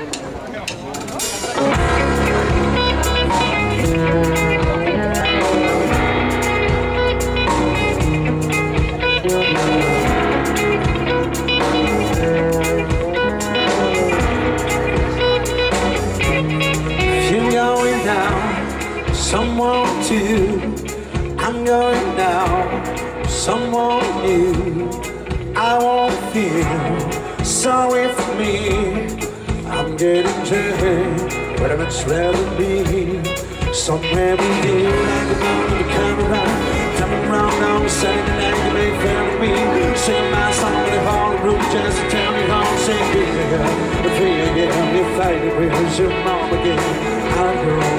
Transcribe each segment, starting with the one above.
Someone to, I'm going now, someone new. I won't feel sorry for me. I'm getting tired, but I'd much rather be somewhere with you. Like a moment to come around on a Saturday night to make fun of me. Sing my song in the hall room just to tell me how to sing it. If you fight it with your mom again. I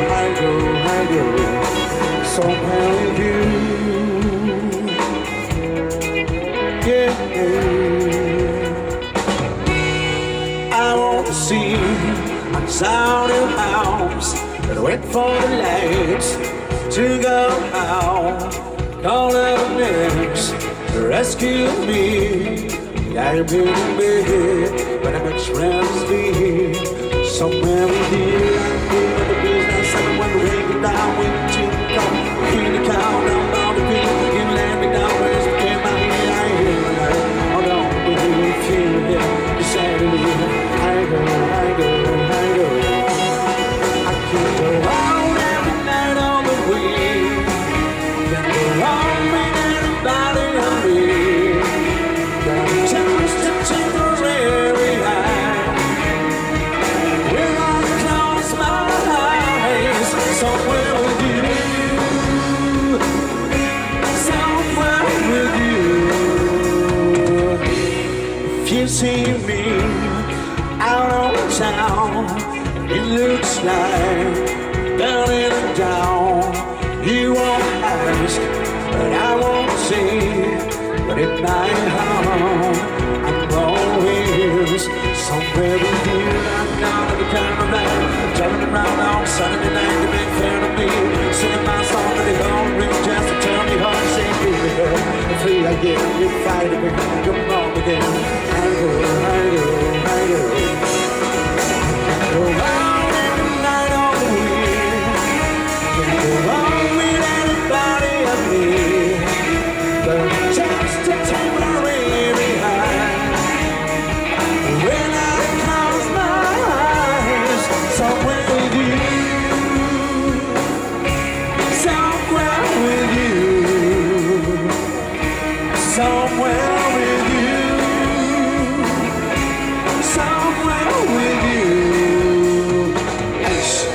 go, somewhere with you. Yeah, I want to see a sound of house, but wait for the lights to go out. Call out next, rescue me. I've been in bed, but I'm much rather be somewhere with you. The business, I want to break it down with you. Come, keep the count down all the people. You let me down, where's the game? I hear, hold on, with you, yeah. You said to me, I go. I can go out every night on the way. Can go on with anybody on me. Got a chance to temporary high. When I close my eyes, somewhere with you, somewhere with you. If you see me out on town, it looks like down and down. You won't ask, but I won't see. But in my heart, I'm always somewhere with you. I'm gonna be coming around, turning around on Saturday night to make fun of me. Singing my song in the whole room just to tell me how to sing it. If free again, you fight it, come on again. I go. Go out every night on the wheel. Can't go on with anybody I need. But just a temporary high. When I close my eyes, somewhere with you, somewhere with you, somewhere with you, somewhere with you. Yes.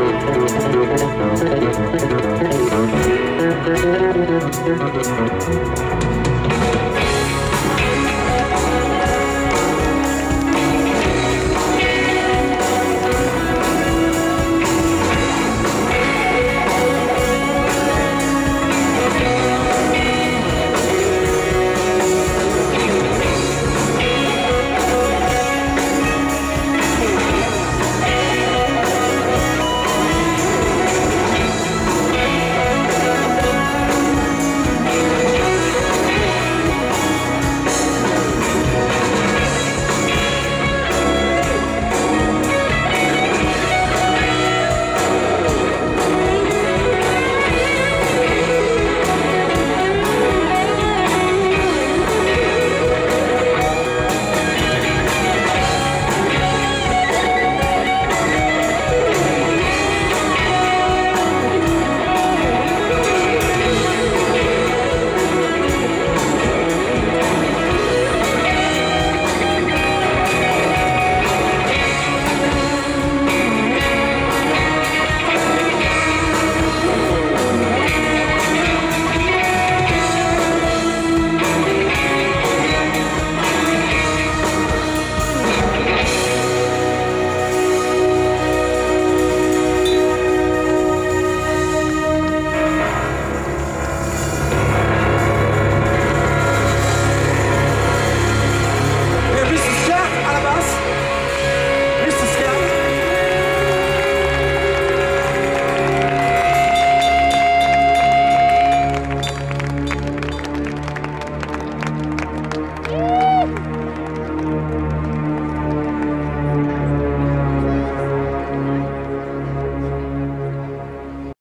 Thank you.